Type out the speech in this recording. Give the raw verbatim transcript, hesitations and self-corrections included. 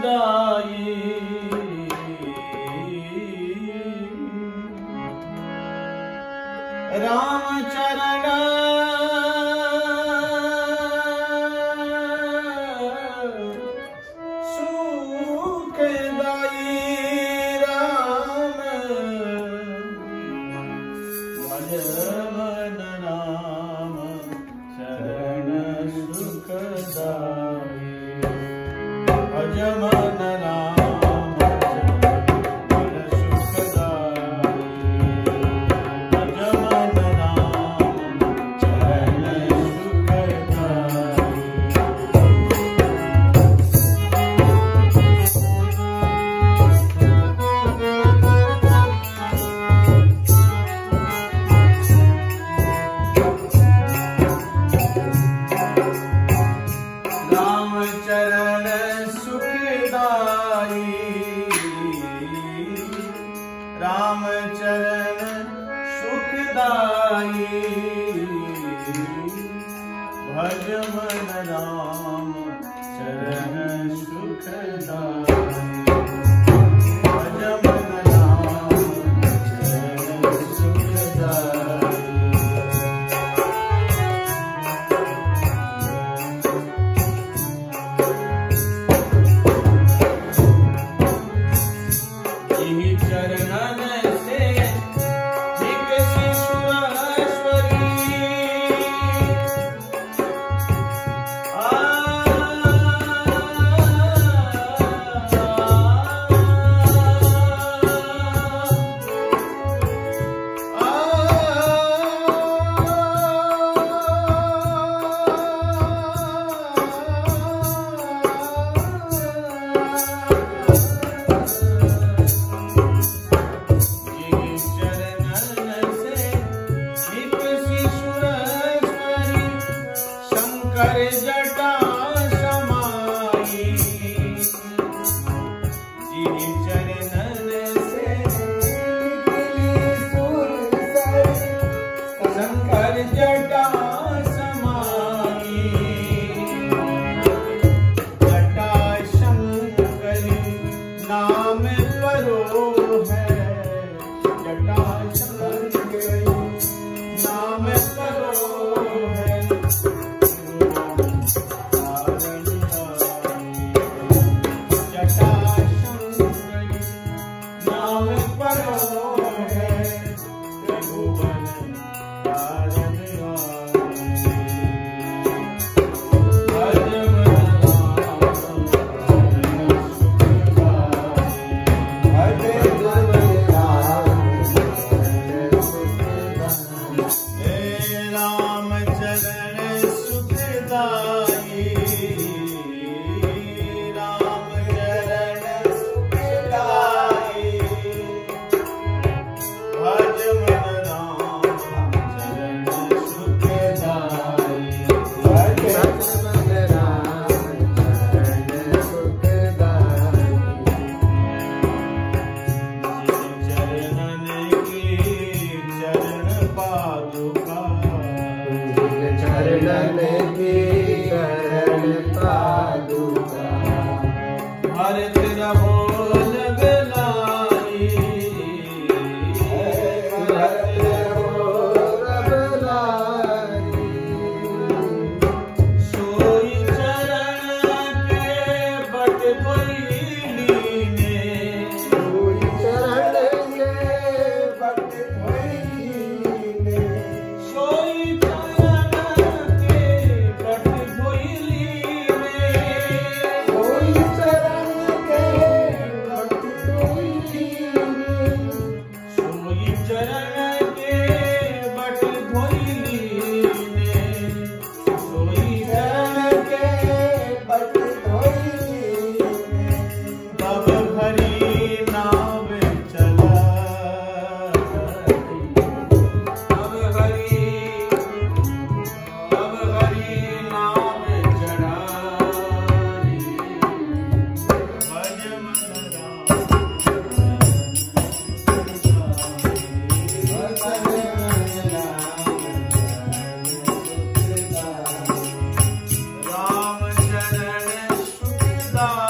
दाई। राम चरण सुखदाई। राम भज मन राम चरण सुखदाई। भज मन राम चरण सुखदाई। भज मन राम चरण सुखदाई। राम चरण सुखदाई। राम चरण सुखदाई। भज मन राम चरण सुखदाई। भज मन राम चरण सुखदाई। चरणन से विकसी सुरेश्वरी। आ शंकर जटा समाई। जिन चरणन से शंकर जटा समाई। जटा शंकरी नाम परो है। जटा शंकरी नाम परो है। नाम परो है त्रिभुवन तारण भज मन राम चरण सुखदाई। भज मन राम चरण सुखदाई। हे राम चरण सुखदाई। राम चरण सुखदाई। भज मन राम चरण सुखदाई। भज मन राम चरण सुखदाई। चरणन की चरण पादुका। चरणन की चरण पादुका। हरित रहो लगलाई। हरित रहो लगलाई। सोई चरण के बट कोई लीने। सोई चरण के बट कोई लीने। सोई चरण के बट कोई लीने। सोई चरण के बट कोई लीने। सोई चरण के बट कोई लीने। सोई चरण के बट कोई लीने। तब भरी नाव चलाई। तब हरी तब हरी नाव चढ़ाई। भज मन राम राम चरण सुखदाई।